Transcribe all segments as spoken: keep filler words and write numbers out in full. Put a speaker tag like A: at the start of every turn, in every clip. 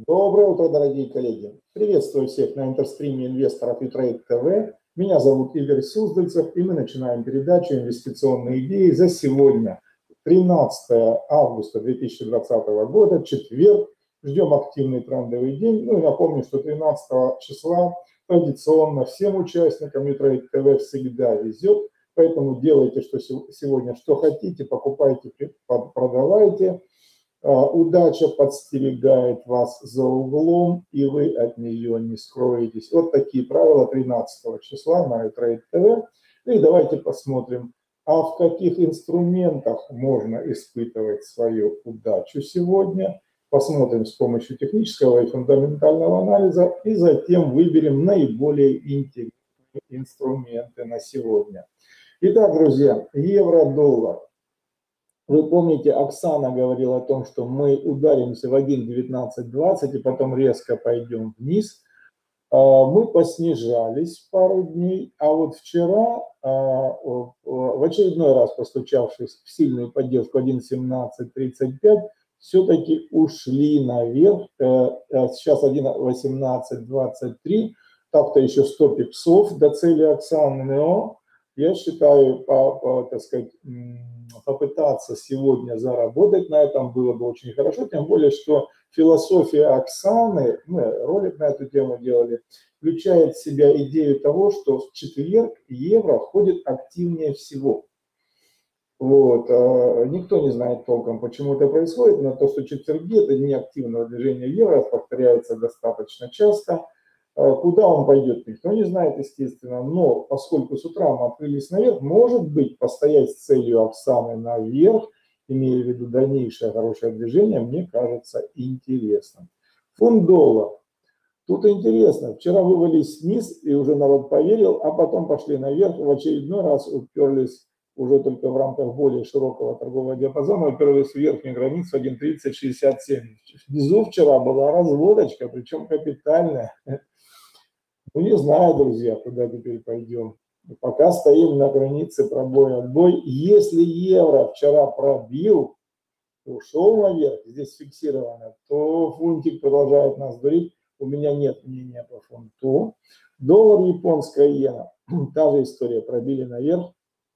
A: Доброе утро, дорогие коллеги! Приветствую всех на интерстриме инвесторов и Трейд ТВ. Меня зовут Игорь Суздальцев, и мы начинаем передачу «Инвестиционные идеи» за сегодня, тринадцатое августа две тысячи двадцатого года, четверг. Ждем активный трендовый день. Ну и напомню, что тринадцатого числа традиционно всем участникам и Трейд ТВ всегда везет. Поэтому делайте что сегодня, что хотите, покупайте, продавайте. Удача подстерегает вас за углом, и вы от нее не скроетесь. Вот такие правила тринадцатого числа на Трейд ТВ. И давайте посмотрим, а в каких инструментах можно испытывать свою удачу сегодня. Посмотрим с помощью технического и фундаментального анализа, и затем выберем наиболее интересные инструменты на сегодня. Итак, друзья, евро-доллар. Вы помните, Оксана говорила о том, что мы ударимся в один девятнадцать двадцать и потом резко пойдем вниз. Мы поснижались пару дней, а вот вчера, в очередной раз постучавшись в сильную поддержку один семнадцать тридцать пять, все-таки ушли наверх. Сейчас один восемнадцать двадцать три, так-то еще сто пипсов до цели Оксаны, но я считаю, по, по, так сказать, попытаться сегодня заработать на этом было бы очень хорошо, тем более, что философия Оксаны, мы ролик на эту тему делали, включает в себя идею того, что в четверг евро ходит активнее всего. Вот. Никто не знает толком, почему это происходит, но то, что четверги – это дни активного движения евро, повторяется достаточно часто. Куда он пойдет, никто не знает, естественно, но поскольку с утра мы открылись наверх, может быть, постоять с целью Оксаны наверх, имея в виду дальнейшее хорошее движение, мне кажется интересным. Фунт-доллар. Тут интересно, вчера вывалились вниз, и уже народ поверил, а потом пошли наверх, в очередной раз уперлись уже только в рамках более широкого торгового диапазона, уперлись в верхнюю границу один тридцать шестьдесят семь. Внизу вчера была разводочка, причем капитальная. Ну, не знаю, друзья, куда теперь пойдем. Пока стоим на границе пробой-отбой. Если евро вчера пробил, ушел наверх, здесь фиксировано, то фунтик продолжает нас дурить. У меня нет мнения по фунту. Доллар, японская иена. Та же история, пробили наверх,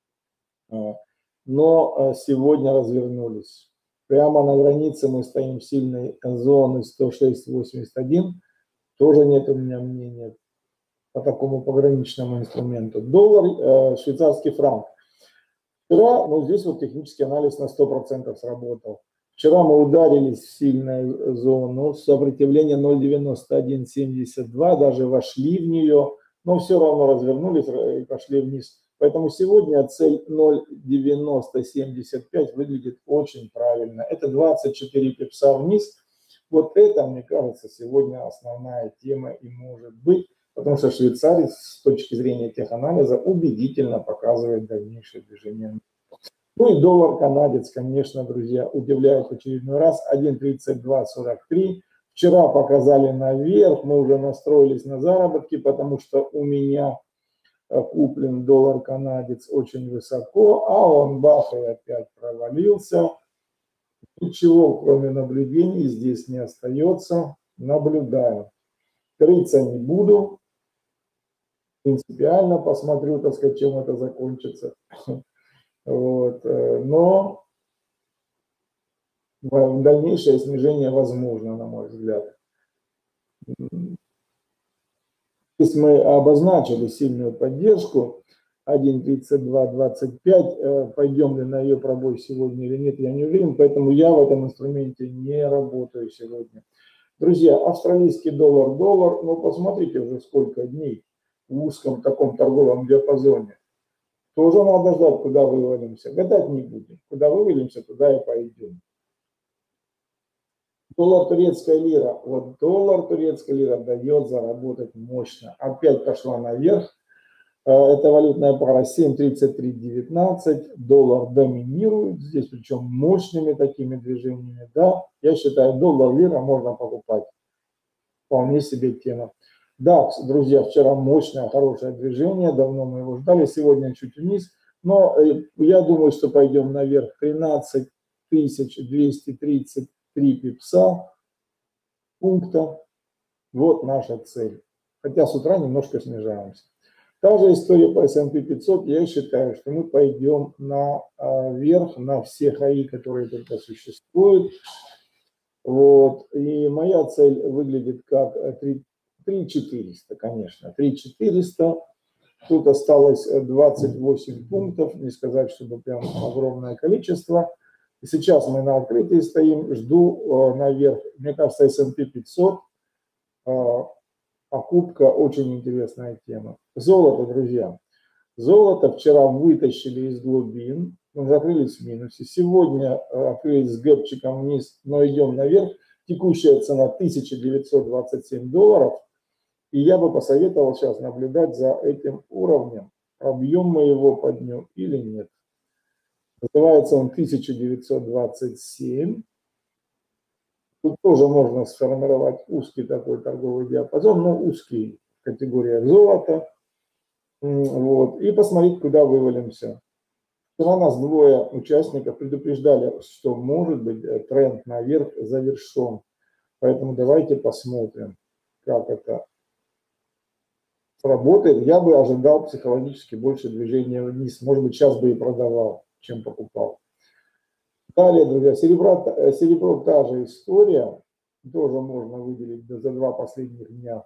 A: но сегодня развернулись. Прямо на границе мы стоим в сильной зоны сто шесть восемьдесят один. Тоже нет у меня мнения по такому пограничному инструменту. Доллар, э, швейцарский франк. Вчера, ну здесь вот технический анализ на сто процентов сработал. Вчера мы ударились в сильную зону, сопротивление ноль девяносто один семьдесят два, даже вошли в нее, но все равно развернулись и пошли вниз. Поэтому сегодня цель ноль девяносто семьдесят пять выглядит очень правильно. Это двадцать четыре пипса вниз. Вот это, мне кажется, сегодня основная тема и может быть. Потому что швейцарец с точки зрения теханализа убедительно показывает дальнейшее движение. Ну и доллар-канадец, конечно, друзья, удивляет в очередной раз. один тридцать два сорок три. Вчера показали наверх, мы уже настроились на заработки, потому что у меня куплен доллар-канадец очень высоко, а он бах и опять провалился. Ничего, кроме наблюдений, здесь не остается. Наблюдаю. Крыться не буду. Принципиально посмотрю, так сказать, чем это закончится. Вот. Но дальнейшее снижение возможно, на мой взгляд. Здесь мы обозначили сильную поддержку один тридцать два двадцать пять. Пойдем ли на ее пробой сегодня или нет, я не уверен. Поэтому я в этом инструменте не работаю сегодня. Друзья, австралийский доллар, доллар, ну посмотрите уже сколько дней в узком таком торговом диапазоне. Тоже надо ждать, куда вывалимся. Гадать не будем. Куда вывалимся, туда и пойдем. Доллар, турецкая лира. Вот доллар, турецкая лира дает заработать мощно. Опять пошла наверх. Это валютная пара семь тридцать три девятнадцать. Доллар доминирует. Здесь причем мощными такими движениями. Да, я считаю, доллар, лира можно покупать. Вполне себе тема. Да, друзья, вчера мощное, хорошее движение, давно мы его ждали, сегодня чуть вниз, но я думаю, что пойдем наверх. Тринадцать тысяч двести тридцать три пипса, пункта. Вот наша цель. Хотя с утра немножко снижаемся. Та же история по эс энд пи пятьсот. Я считаю, что мы пойдем наверх на все хаи, которые только существуют. Вот. И моя цель выглядит как три тысячи четыреста, конечно. три тысячи четыреста. Тут осталось двадцать восемь пунктов. Не сказать, чтобы прям огромное количество. И сейчас мы на открытии стоим. Жду наверх. Мне кажется, эс энд пи пятьсот. Покупка очень интересная тема. Золото, друзья. Золото вчера вытащили из глубин. Мы закрылись в минусе. Сегодня открылись с гэпчиком вниз, но идем наверх. Текущая цена тысяча девятьсот двадцать семь долларов. И я бы посоветовал сейчас наблюдать за этим уровнем. Объем мы его поднем или нет. Называется он тысяча девятьсот двадцать семь. Тут тоже можно сформировать узкий такой торговый диапазон, но узкий в категориях золота. Вот. И посмотреть, куда вывалимся. Вчера нас двое участников предупреждали, что может быть тренд наверх завершен. Поэтому давайте посмотрим, как это сработает. Я бы ожидал психологически больше движения вниз. Может быть, сейчас бы и продавал, чем покупал. Далее, друзья, серебро, серебро та же история. Тоже можно выделить за два последних дня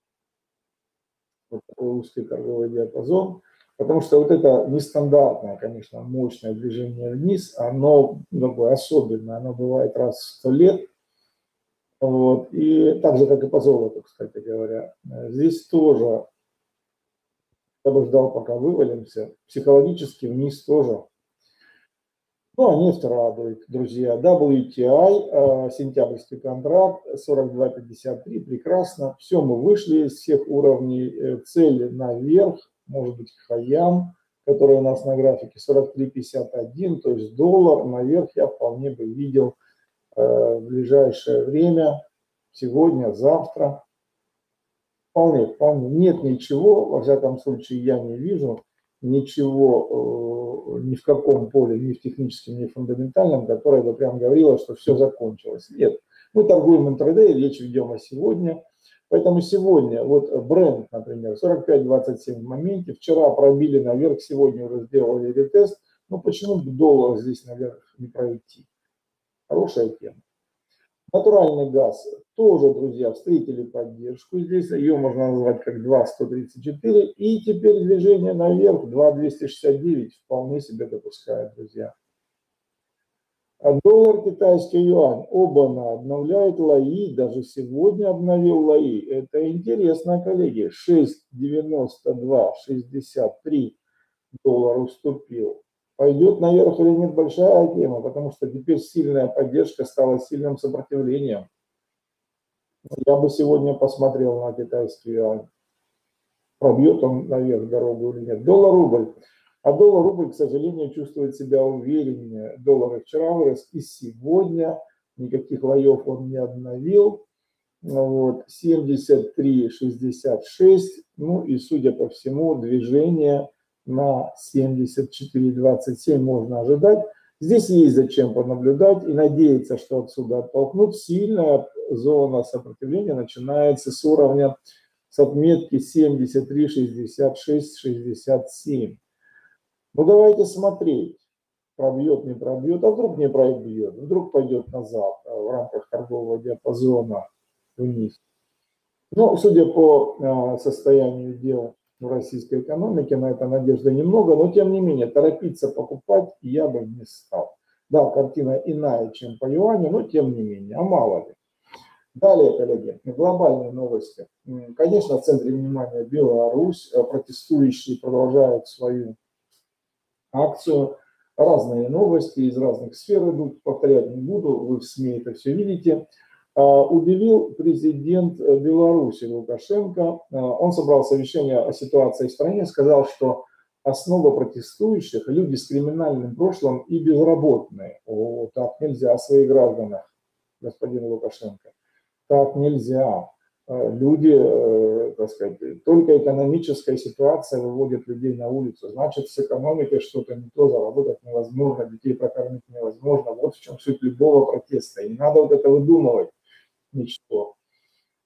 A: вот такой узкий торговый диапазон. Потому что вот это нестандартное, конечно, мощное движение вниз, оно такое особенное, оно бывает раз в сто лет. Вот. И так же, как и по золоту, кстати говоря. Здесь тоже я бы ждал, пока вывалимся. Психологически вниз тоже. Ну, а нефть радует, друзья. дабл ю ти ай, сентябрьский контракт, сорок два пятьдесят три, прекрасно. Все, мы вышли из всех уровней, цели наверх, может быть, к хаям, которые у нас на графике сорок три пятьдесят один, то есть доллар наверх я вполне бы видел в ближайшее время, сегодня, завтра. Вполне, вполне. Нет ничего, во всяком случае, я не вижу ничего ни в каком поле, ни в техническом, ни в фундаментальном, которое бы прям говорило, что все закончилось. Нет, мы торгуем интрадей, речь ведем о сегодня. Поэтому сегодня, вот бренд, например, сорок пять двадцать семь в моменте, вчера пробили наверх, сегодня уже сделали ретест. Ну почему бы доллар здесь наверх не пройти? Хорошая тема. Натуральный газ тоже, друзья, встретили поддержку здесь. Ее можно назвать как два сто тридцать четыре. И теперь движение наверх два двести шестьдесят девять вполне себе допускает, друзья. А доллар, китайский юань, оба обновляет лои. Даже сегодня обновил лои. Это интересно, коллеги. шесть девяносто два шестьдесят три доллар уступил. Пойдет наверх или нет, большая тема, потому что теперь сильная поддержка стала сильным сопротивлением. Я бы сегодня посмотрел на китайский юань. Пробьет он наверх дорогу или нет. Доллар-рубль. А доллар-рубль, к сожалению, чувствует себя увереннее. Доллар вчера вырос и сегодня. Никаких лоев он не обновил. Вот. семьдесят три шестьдесят шесть. Ну и, судя по всему, движение на семьдесят четыре двадцать семь можно ожидать. Здесь есть зачем понаблюдать и надеяться, что отсюда оттолкнут. Сильная зона сопротивления начинается с уровня, с отметки семьдесят три шестьдесят шесть шестьдесят семь. Ну давайте смотреть, пробьет, не пробьет, а вдруг не пробьет, вдруг пойдет назад в рамках торгового диапазона вниз. Но судя по состоянию дел в российской экономике, на это надежды немного, но тем не менее торопиться покупать я бы не стал. Да, картина иная, чем по юаню, но тем не менее, а мало ли. Далее, коллеги, глобальные новости. Конечно, в центре внимания Беларусь, протестующие продолжают свою акцию. Разные новости из разных сфер идут, повторять не буду, вы в СМИ это все видите. Удивил президент Беларуси Лукашенко. Он собрал совещание о ситуации в стране, сказал, что основа протестующих – люди с криминальным прошлым и безработные. О, так нельзя о своих гражданах, господин Лукашенко. Так нельзя. Люди, так сказать, только экономическая ситуация выводит людей на улицу. Значит, с экономикой что-то не то, заработать невозможно, детей прокормить невозможно. Вот в чем суть любого протеста. И не надо вот это выдумывать. Ничего.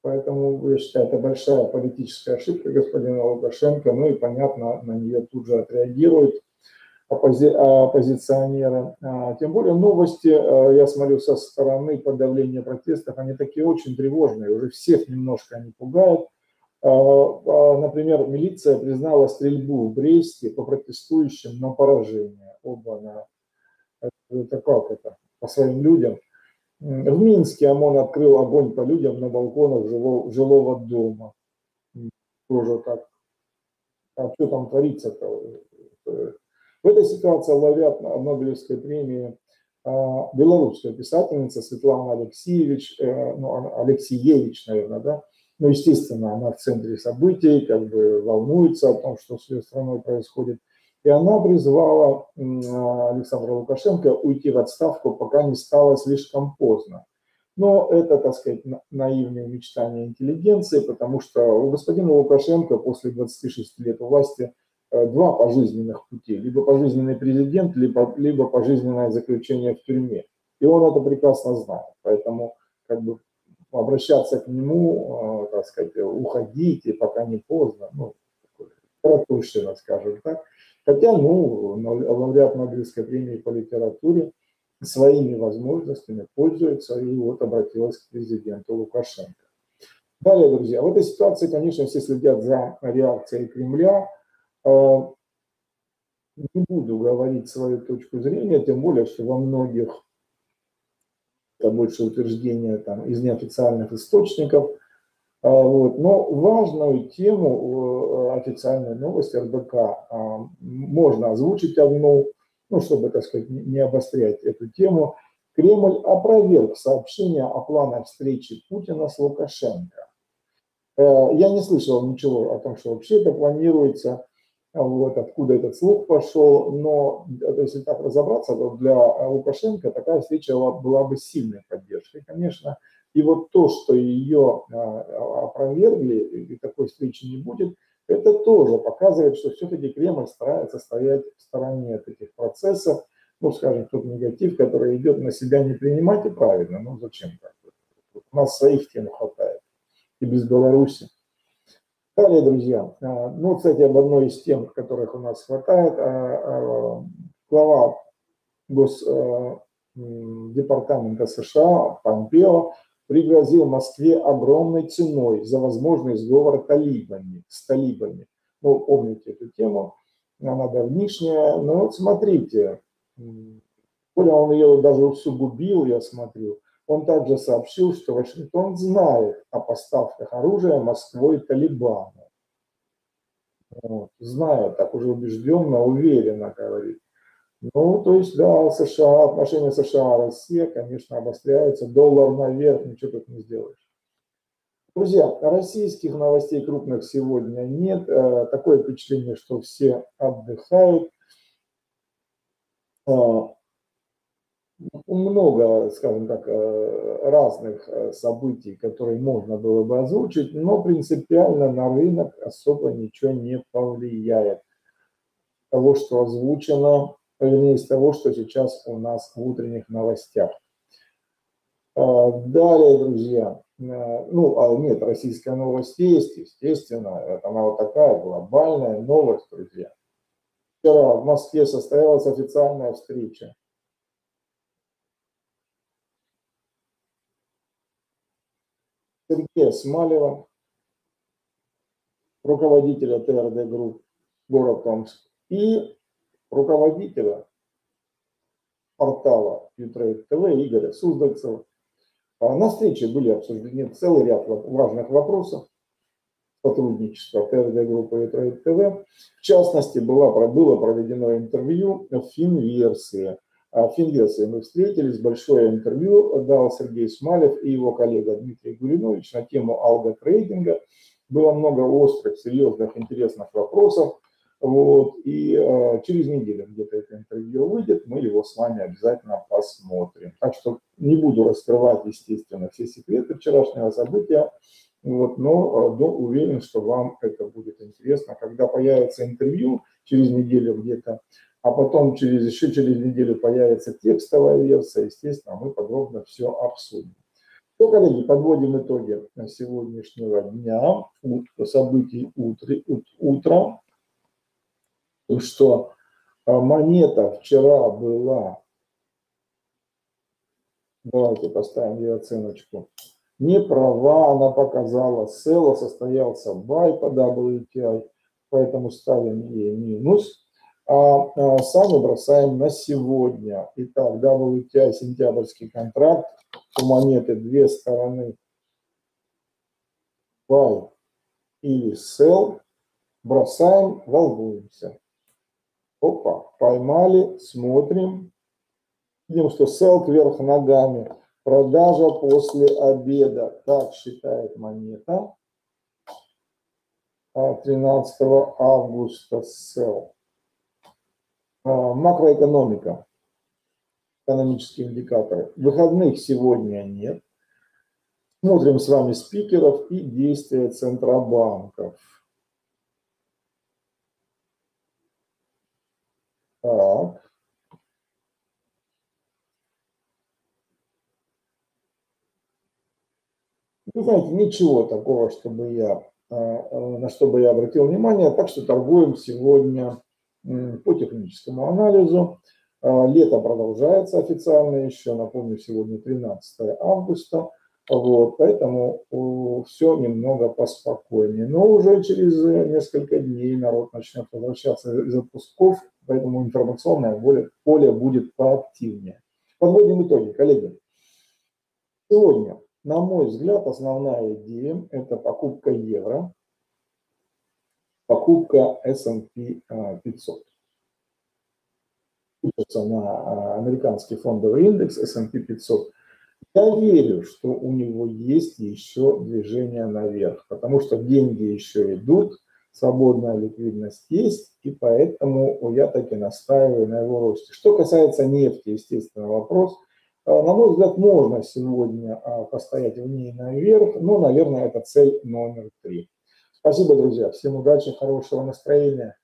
A: Поэтому, я считаю, это большая политическая ошибка господина Лукашенко, ну и, понятно, на нее тут же отреагируют оппози оппозиционеры. Тем более новости, я смотрю, со стороны подавления протестов, они такие очень тревожные, уже всех немножко они пугают. Например, милиция признала стрельбу в Бресте по протестующим на поражение. Оба-на. Это как это? По своим людям. В Минске ОМОН открыл огонь по людям на балконах жилого, жилого дома. Тоже так. А что там творится-то? В этой ситуации лауреат Нобелевской премии белорусская писательница Светлана Алексеевич, ну, Алексеевич, наверное, да? Ну, естественно, она в центре событий, как бы волнуется о том, что с ее страной происходит. И она призвала Александра Лукашенко уйти в отставку, пока не стало слишком поздно. Но это, так сказать, наивные мечтания интеллигенции, потому что у господина Лукашенко после двадцати шести лет власти два пожизненных пути. Либо пожизненный президент, либо, либо пожизненное заключение в тюрьме. И он это прекрасно знает. Поэтому как бы обращаться к нему, так сказать, уходите, пока не поздно, ну, протушено, скажем так. Хотя, ну, лауреат Нобелевской премии по литературе своими возможностями пользуется и вот обратилась к президенту Лукашенко. Далее, друзья, в этой ситуации, конечно, все следят за реакцией Кремля. Не буду говорить свою точку зрения, тем более, что во многих это больше утверждения там, из неофициальных источников. Вот. Но важную тему официальной новости эр бэ ка можно озвучить одну, ну, чтобы, так сказать, не обострять эту тему. Кремль опроверг сообщение о планах встречи Путина с Лукашенко. Я не слышал ничего о том, что вообще это планируется, вот, откуда этот слух пошел, но если так разобраться, то для Лукашенко такая встреча была бы сильной поддержкой, конечно. И вот то, что ее опровергли, и такой встречи не будет, это тоже показывает, что все-таки Кремль старается стоять в стороне от этих процессов, ну, скажем, тот негатив, который идет, на себя не принимать, и правильно, ну, зачем так? У нас своих тем хватает, и без Беларуси. Далее, друзья, ну, кстати, об одной из тем, которых у нас хватает, глава Госдепартамента США Помпео пригрозил Москве огромной ценой за возможный сговор талибами, с талибами. Ну, помните эту тему, она давнишняя, но вот смотрите, более он ее даже усугубил, я смотрю. Он также сообщил, что Вашингтон знает о поставках оружия Москвой Талибану. Вот. Знает, так уже убежденно, уверенно говорит. Ну, то есть, да, США, отношения США-Россия, конечно, обостряются. Доллар наверх, ничего тут не сделаешь. Друзья, российских новостей крупных сегодня нет. Такое впечатление, что все отдыхают. Много, скажем так, разных событий, которые можно было бы озвучить, но принципиально на рынок особо ничего не повлияет. Того, что озвучено, вернее, из того, что сейчас у нас в утренних новостях. Далее, друзья, ну, нет, российская новость есть, естественно, она вот такая глобальная новость, друзья. Вчера в Москве состоялась официальная встреча Сергея Смалева, руководителя тэ эр дэ Групп город Томск, и руководителя портала Ютрейд тэ вэ Игоря Суздальцева. На встрече были обсуждены целый ряд важных вопросов сотрудничества тэ эр дэ Группы и Ютрейд тэ вэ. В частности, было, было проведено интервью в Финверсии. В Финверсии мы встретились, большое интервью дал Сергей Смалев и его коллега Дмитрий Гуринович на тему алготрейдинга. Было много острых, серьезных, интересных вопросов. Вот, и э, через неделю где-то это интервью выйдет, мы его с вами обязательно посмотрим. Так что не буду раскрывать, естественно, все секреты вчерашнего события, вот, но, но уверен, что вам это будет интересно. Когда появится интервью через неделю где-то, а потом через, еще через неделю появится текстовая версия, естественно, мы подробно все обсудим. Что, коллеги, подводим итоги сегодняшнего дня, событий утром, что монета вчера была, давайте поставим ей оценочку, не права, она показала sell, состоялся buy по дабл ю ти ай, поэтому ставим ей минус. А, а сами бросаем на сегодня. Итак, дабл ю ти ай сентябрьский контракт, у монеты две стороны, buy или sell, бросаем, волнуемся. Опа, поймали, смотрим, видим, что sell кверх ногами, продажа после обеда, так считает монета, тринадцатого августа sell. Макроэкономика, экономические индикаторы. Выходных сегодня нет. Смотрим с вами спикеров и действия центробанков. Так. Вы знаете, ничего такого, чтобы я, на что бы я обратил внимание, так что торгуем сегодня по техническому анализу. Лето продолжается официально еще, напомню, сегодня тринадцатое августа, вот, поэтому все немного поспокойнее. Но уже через несколько дней народ начнет возвращаться из отпусков, поэтому информационное поле, поле будет поактивнее. Подводим итоги, коллеги. Сегодня, на мой взгляд, основная идея – это покупка евро, покупка эс энд пи пятьсот. На американский фондовый индекс эс энд пи пятьсот. Я верю, что у него есть еще движение наверх, потому что деньги еще идут, свободная ликвидность есть, и поэтому я таки настаиваю на его росте. Что касается нефти, естественно, вопрос. На мой взгляд, можно сегодня постоять в ней наверх, но, наверное, это цель номер три. Спасибо, друзья. Всем удачи, хорошего настроения.